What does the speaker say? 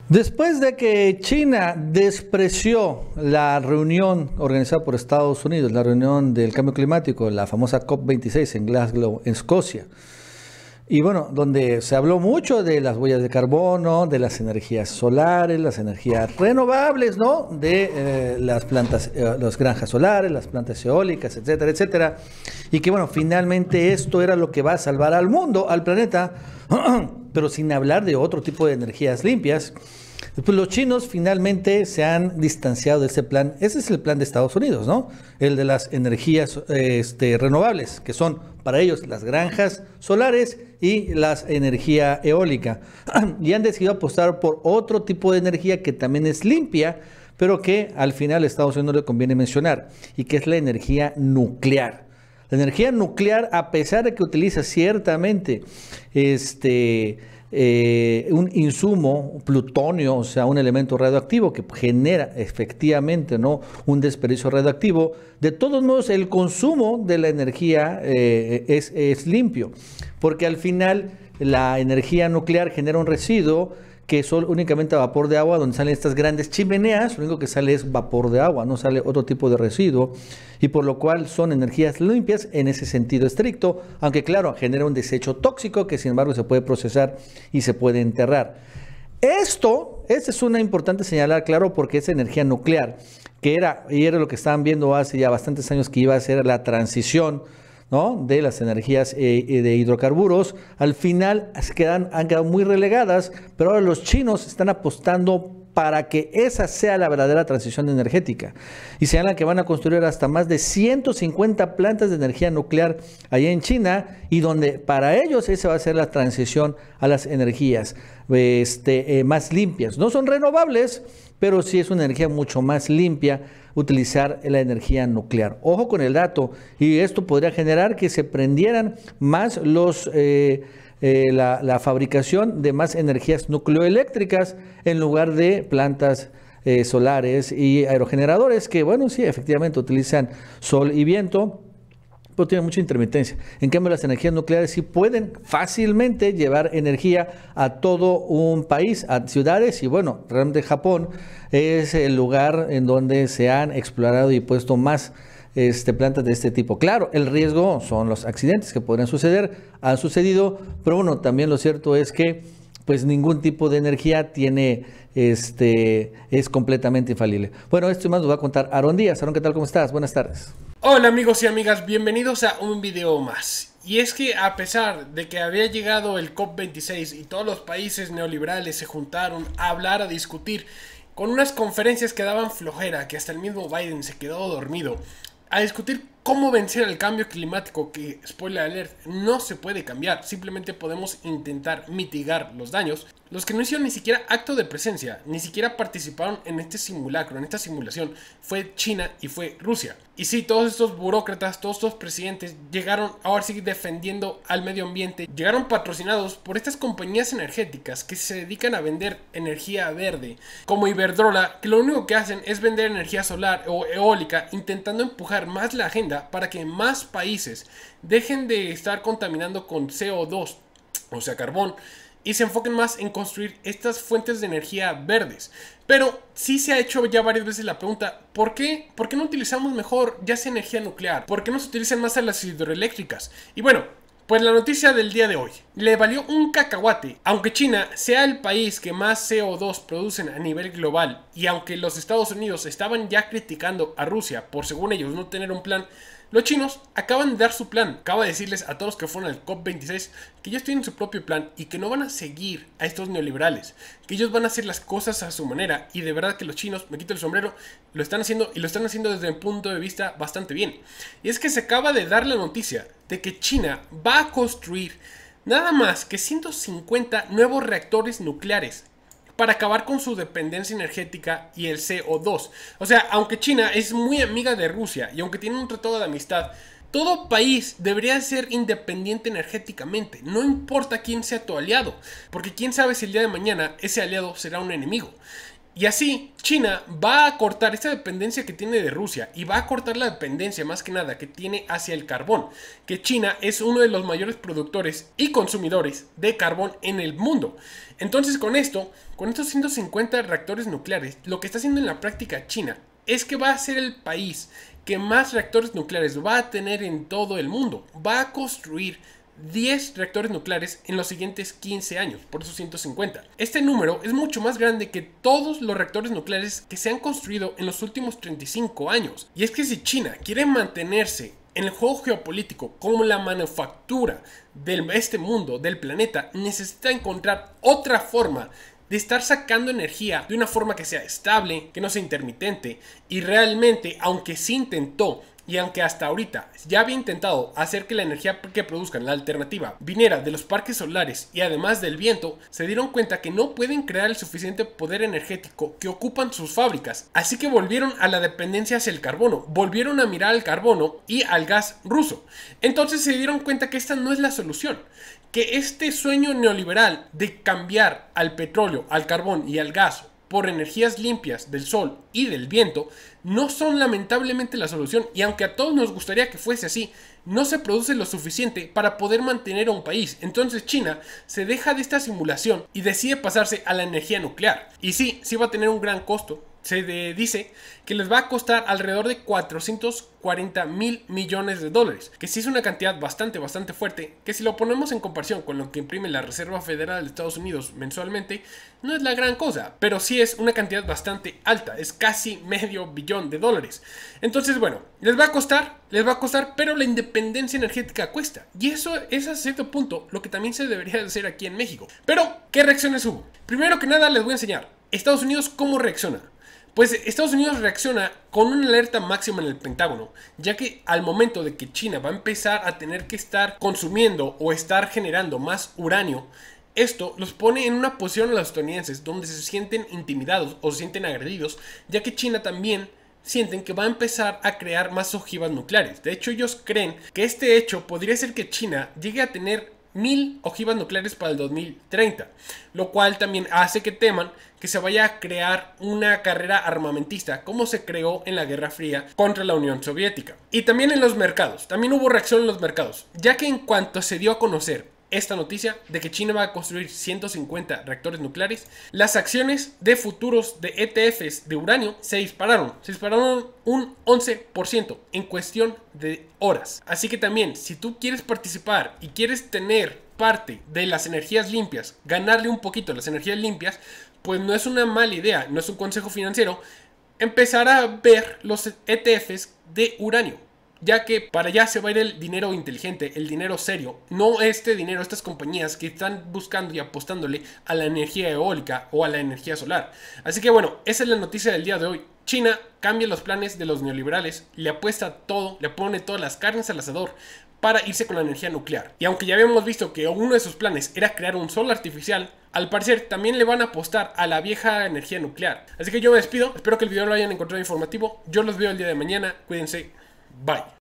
Después de que China despreció la reunión organizada por Estados Unidos, la reunión del cambio climático, la famosa COP26 en Glasgow, en Escocia, y bueno, donde se habló mucho de las huellas de carbono, de las energías solares, las energías renovables, ¿no? De las plantas, las granjas solares, las plantas eólicas, etcétera, etcétera. Y que bueno, finalmente esto era lo que va a salvar al mundo, al planeta, pero sin hablar de otro tipo de energías limpias. Pues los chinos finalmente se han distanciado de ese plan. Ese es el plan de Estados Unidos, ¿no? El de las energías renovables, que son para ellos las granjas solares y la energía eólica. Y han decidido apostar por otro tipo de energía que también es limpia, pero que al final a Estados Unidos no le conviene mencionar, y que es la energía nuclear. La energía nuclear, a pesar de que utiliza ciertamente un insumo, plutonio, o sea, un elemento radioactivo que genera efectivamente, ¿no?, un desperdicio radioactivo, de todos modos el consumo de la energía es limpio, porque al final la energía nuclear genera un residuo que es únicamente vapor de agua, donde salen estas grandes chimeneas. Lo único que sale es vapor de agua, no sale otro tipo de residuo, y por lo cual son energías limpias en ese sentido estricto, aunque claro, genera un desecho tóxico que sin embargo se puede procesar y se puede enterrar. Esta es una importante señalar, claro, porque esa energía nuclear, que era lo que estaban viendo hace ya bastantes años, que iba a ser la transición, ¿no?, de las energías de hidrocarburos, al final han quedado muy relegadas, pero ahora los chinos están apostando para que esa sea la verdadera transición energética. Y señalan que van a construir hasta más de 150 plantas de energía nuclear allá en China, y donde para ellos esa va a ser la transición a las energías más limpias. No son renovables, pero sí es una energía mucho más limpia utilizar la energía nuclear. Ojo con el dato, y esto podría generar que se prendieran más la fabricación de más energías nucleoeléctricas en lugar de plantas solares y aerogeneradores, que bueno, sí, efectivamente utilizan sol y viento, pero tienen mucha intermitencia. En cambio, las energías nucleares sí pueden fácilmente llevar energía a todo un país, a ciudades, y bueno, realmente Japón es el lugar en donde se han explorado y puesto más plantas de este tipo. Claro, el riesgo son los accidentes que podrían suceder, han sucedido, pero bueno, también lo cierto es que pues ningún tipo de energía es completamente infalible. Bueno, esto y más nos va a contar Aaron Díaz. Aaron, ¿qué tal? ¿Cómo estás? Buenas tardes. Hola amigos y amigas, bienvenidos a un video más. Y es que a pesar de que había llegado el COP26 y todos los países neoliberales se juntaron a hablar, a discutir, con unas conferencias que daban flojera, que hasta el mismo Biden se quedó dormido, a discutir cómo vencer el cambio climático, que, spoiler alert, no se puede cambiar, simplemente podemos intentar mitigar los daños. Los que no hicieron ni siquiera acto de presencia, ni siquiera participaron en este simulacro, en esta simulación, fue China y fue Rusia. Y sí, todos estos burócratas, todos estos presidentes llegaron ahora sí defendiendo al medio ambiente, llegaron patrocinados por estas compañías energéticas que se dedican a vender energía verde, como Iberdrola, que lo único que hacen es vender energía solar o eólica, intentando empujar más la agenda para que más países dejen de estar contaminando con CO2, o sea, carbón, y se enfoquen más en construir estas fuentes de energía verdes. Pero sí se ha hecho ya varias veces la pregunta, ¿por qué? ¿Por qué no utilizamos mejor ya sea energía nuclear? ¿Por qué no se utilizan más a las hidroeléctricas? Y bueno, pues la noticia del día de hoy, le valió un cacahuate. Aunque China sea el país que más CO2 producen a nivel global, y aunque los Estados Unidos estaban ya criticando a Rusia por, según ellos, no tener un plan, los chinos acaban de dar su plan. Acaba de decirles a todos los que fueron al COP26 que ellos tienen su propio plan y que no van a seguir a estos neoliberales, que ellos van a hacer las cosas a su manera, y de verdad que los chinos, me quito el sombrero, lo están haciendo, y lo están haciendo desde un punto de vista bastante bien. Y es que se acaba de dar la noticia de que China va a construir nada más que 150 nuevos reactores nucleares para acabar con su dependencia energética y el CO2. O sea, aunque China es muy amiga de Rusia y aunque tiene un tratado de amistad, todo país debería ser independiente energéticamente, no importa quién sea tu aliado, porque quién sabe si el día de mañana ese aliado será un enemigo. Y así, China va a cortar esta dependencia que tiene de Rusia y va a cortar la dependencia más que nada que tiene hacia el carbón, que China es uno de los mayores productores y consumidores de carbón en el mundo. Entonces con esto, con estos 150 reactores nucleares, lo que está haciendo en la práctica China es que va a ser el país que más reactores nucleares va a tener en todo el mundo. Va a construir 10 reactores nucleares en los siguientes 15 años, por esos 150. Este número es mucho más grande que todos los reactores nucleares que se han construido en los últimos 35 años. Y es que si China quiere mantenerse en el juego geopolítico como la manufactura de este mundo, del planeta, necesita encontrar otra forma de estar sacando energía de una forma que sea estable, que no sea intermitente, y realmente, aunque sí intentó, y aunque hasta ahorita ya había intentado hacer que la energía que produzcan, la alternativa, viniera de los parques solares y además del viento, se dieron cuenta que no pueden crear el suficiente poder energético que ocupan sus fábricas. Así que volvieron a la dependencia hacia el carbono, volvieron a mirar al carbono y al gas ruso. Entonces se dieron cuenta que esta no es la solución, que este sueño neoliberal de cambiar al petróleo, al carbón y al gas por energías limpias del sol y del viento no son lamentablemente la solución, y aunque a todos nos gustaría que fuese así, no se produce lo suficiente para poder mantener a un país. Entonces China se deja de esta simulación y decide pasarse a la energía nuclear. Y sí va a tener un gran costo. Se dice que les va a costar alrededor de 440 mil millones de dólares, que sí es una cantidad bastante fuerte, que si lo ponemos en comparación con lo que imprime la Reserva Federal de Estados Unidos mensualmente, no es la gran cosa, pero sí es una cantidad bastante alta, es casi medio billón de dólares. Entonces, bueno, les va a costar, pero la independencia energética cuesta, y eso es a cierto punto lo que también se debería hacer aquí en México. Pero, ¿qué reacciones hubo? Primero que nada les voy a enseñar Estados Unidos cómo reacciona. Pues Estados Unidos reacciona con una alerta máxima en el Pentágono, ya que al momento de que China va a empezar a tener que estar consumiendo o estar generando más uranio, esto los pone en una posición a los estadounidenses donde se sienten intimidados o se sienten agredidos, ya que China también sienten que va a empezar a crear más ojivas nucleares. De hecho, ellos creen que este hecho podría ser que China llegue a tener 1000 ojivas nucleares para el 2030, lo cual también hace que teman que se vaya a crear una carrera armamentista como se creó en la Guerra Fría contra la Unión Soviética. Y también en los mercados, también hubo reacción en los mercados, ya que en cuanto se dio a conocer esta noticia de que China va a construir 150 reactores nucleares, las acciones de futuros de ETFs de uranio se dispararon un 11% en cuestión de horas. Así que también, si tú quieres participar y quieres tener parte de las energías limpias, ganarle un poquito a las energías limpias, pues no es una mala idea, no es un consejo financiero, empezar a ver los ETFs de uranio, ya que para allá se va a ir el dinero inteligente, el dinero serio, no este dinero, estas compañías que están buscando y apostándole a la energía eólica o a la energía solar. Así que bueno, esa es la noticia del día de hoy. China cambia los planes de los neoliberales, le apuesta todo, le pone todas las carnes al asador para irse con la energía nuclear. Y aunque ya habíamos visto que uno de sus planes era crear un sol artificial, al parecer también le van a apostar a la vieja energía nuclear. Así que yo me despido, espero que el video lo hayan encontrado informativo, yo los veo el día de mañana, cuídense, bye.